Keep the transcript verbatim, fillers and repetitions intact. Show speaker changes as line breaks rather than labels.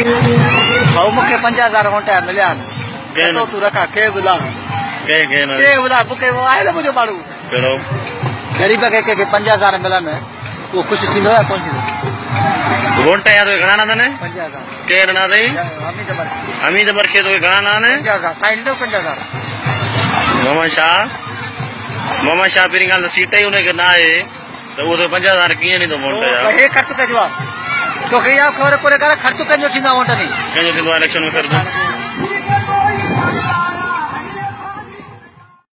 भाऊ मूंखे पंज हज़ार वोटा मिलिया आहिनि तूं रखा के ॿुधा के ॿुधा मूंखे आहे न मुंहिंजो माण्हू कहिड़ो ग़रीब खे कंहिंखे पंज हज़ार मिलनि उहो कुझु थींदो या कोन थींदो वोट या तोखे घणा न अथनि पंज हज़ार केरु ॾिना अथई हमीद बरखे तोखे घणा न आहिनि पंज हज़ार साईं ॾिनो पंज हज़ार मोहम्मद शाह मोहम्मद शाह पहिरीं ॻाल्हि त सीट ई हुनखे न आहे त उहो तो पंज हज़ार कीअं ॾींदो वोट हे ख़र्चु कजो आहे तोखे इहा ख़बर कोन्हे ख़र्चु कंहिंजो थींदो आहे वोट में कंहिंजो थींदो आहे इलेक्शन में ख़र्चु